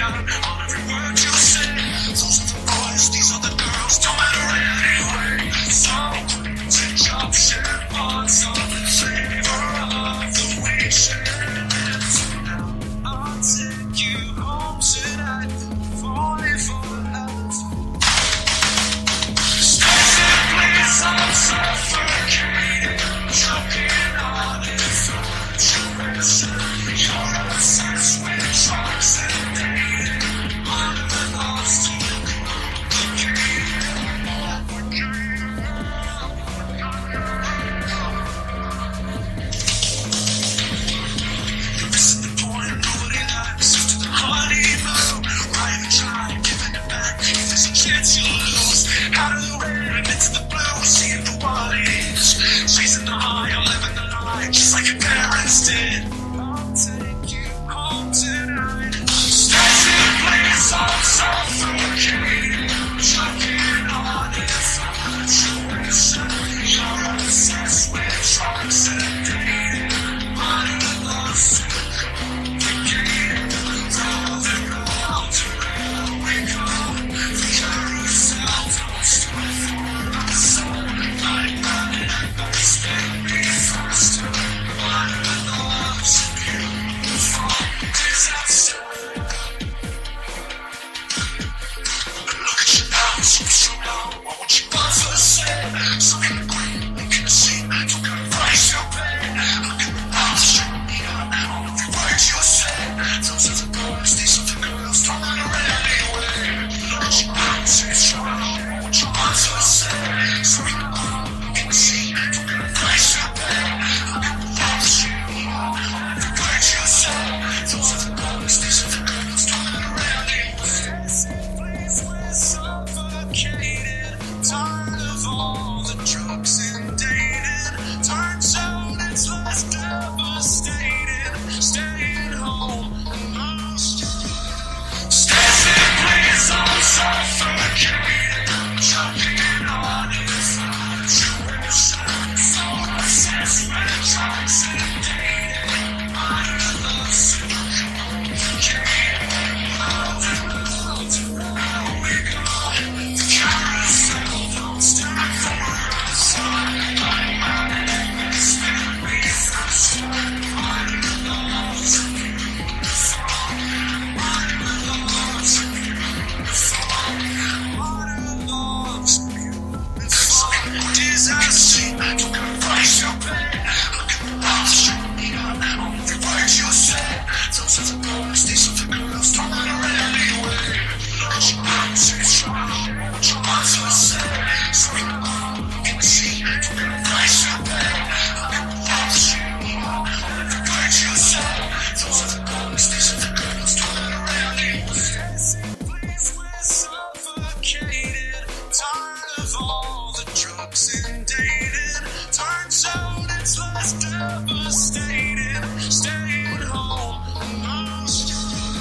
out on every word you say. Those are the boys, these are the girls, don't matter anyway. So take option parts of the flavor of the weekend. So now I'll take you home tonight, falling for love. Stay please, I'm suffocating, choking on infatuation. You're obsessed with drugs and dating, under the lost to you're missing the point, nobody likes you to the honeymoon. Right and try, giving it back, if there's a chance you'll lose. Out of the red, into the blue, seeing the what is. Chasing the high, or living the lie, just like your parents did. I'll take you home tonight. Stay please, I'm suffocating, choking on infatuation. You're obsessed with drugs and dating, under the lost and complicated. Round and round we go. The carousel don't stop for us. So like running and bursting me faster. Under the lost and beautiful disaster. Look at you now, so now, what would you want to say? So in the green, looking to see, don't gotta price your pain. Look at the mouth, show me out, all of the words you say. Those are the boys, these are the girls, don't matter anyway. Look at you now, so now, what would you want to say? So in the green, looking to see, don't gotta price your pain. Look at the mouth, show me out, all of the words you say. Those are the boys, these are the girls, don't matter anyway. Please, we're suffocated, tired of all the drugs and dating. Turns out it's less devastating, staying home and most. Stay please, I'm suffocated, choking on infatuation. So obsessed with drugs and dating, under the lost and complicated. Round and round we go. The carousel don't stop for us. Like money, spin me faster. Under the lost and beautiful. Under the lost and beautiful. Under the lost and beautiful. Disaster, don't gotta price your pain. Look at the mouth, show me out all of the words you say. Those are the boys, these are the girls, don't matter anyway. Look at you now, so now, what you want to say? So in the green, looking to see, don't gotta price your pain. Look at the mouth, show me out all of the words you say. Those are the boys, these are the girls, don't matter anyway. Please, we're suffocated, tired of all the drugs and dating. Turns out it's less devastating, staying home and most.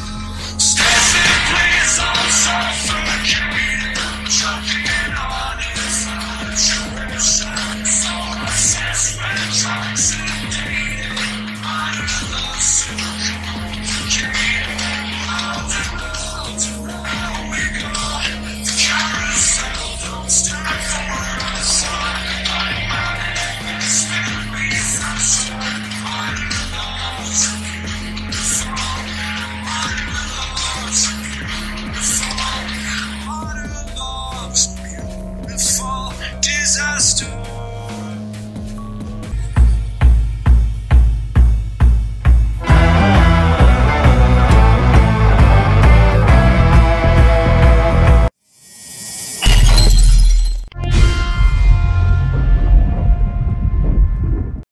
Stay please, I'm suffocated, choking on infatuation. So obsessed with drugs and dating, under the lost and complicated. Round and round we go. The carousel don't stop for us. Like money, spin me faster. Under the lost and beautiful. Under the lost and beautiful. Under the lost and beautiful. Disaster.